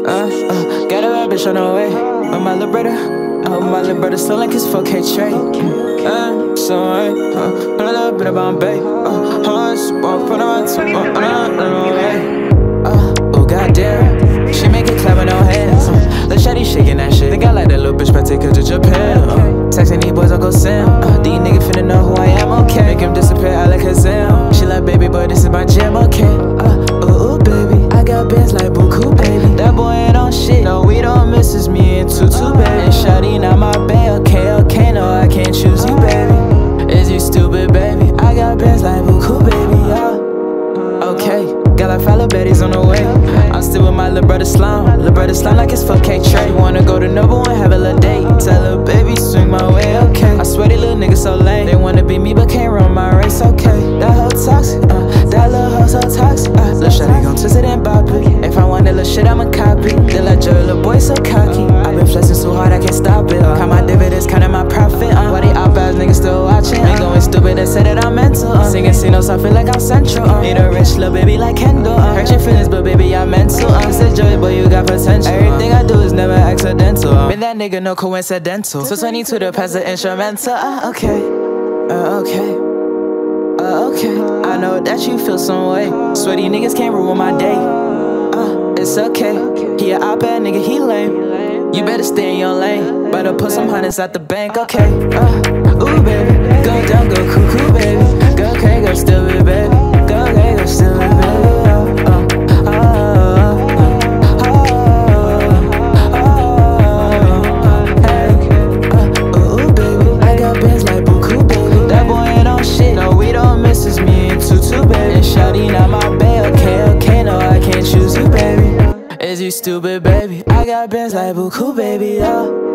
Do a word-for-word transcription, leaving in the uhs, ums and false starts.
uh, got a bad bitch on the way. With my little brother, oh, my little brother still like his four K Trey. Uh, so I, uh, a little bit about babe. Uh, hearts, walk from the right to uh, uh, uh, way. Uh, Ouu Goddamn, she make it clap with no hands. Uh, let Shawty shaking that shit. Think I like that little bitch, but take her to Japan. Uh, Taxin these boys, I'll go Sam. Uh, these niggas finna know who I am, okay. Make him disappear, alakazam. She like, baby boy, this is my jam, okay. Uh, ooh, baby, I got bands like buku, baby. That boy ain't on shit. No, we don't miss us, me and Tutu, baby. And Shawty not my bae, okay, okay. No, I can't choose you, baby. Is you stupid, baby? I got bands like buku, baby, yeah. Okay, got like five little baddies on the way. I'm still with my little brother slime. Little brother slime like it's four K Trey. Wanna go to nobu and have a little date. Tell little baby swing my way, okay. I swear these little niggas so lame. They wanna be me but can't run my race, okay. That hoe toxic, uh, that little hoe so toxic. Uh, little shawty gon' twist it and bop it. If I want that little shit, I'ma copy. They like Joey, little boy so cocky. I been flexing so hard I can't stop it. Uh, count my dividends, counting my profit. Uh, why they op ass niggas still watching? Ain't going stupid, they say that I'm mental. Uh, singing C-notes, I feel like I'm central. Uh, need a rich little baby like Kendall. Uh, hurt your feelings, but baby, I'm mental. Uh, said Joey, boy, you got potential. Everything I do is never accidental. Uh, been that nigga, no coincidental. So twenty-two to pass the instrumental. Uh, okay, uh, okay, uh, okay. I know that you feel some way. Sweaty niggas can't ruin my day. Uh, it's okay. He a op bad nigga, he lame. You better stay in your lane. Better put some hundreds at the bank, okay. Uh, ooh, baby, go down, go cuckoo, baby. Go okay, go still be baby. Go okay, go still be baby. Shawty not my bae, okay, okay, no, I can't choose you, baby. Is you stupid, baby? I got bands like buku, baby, yeah.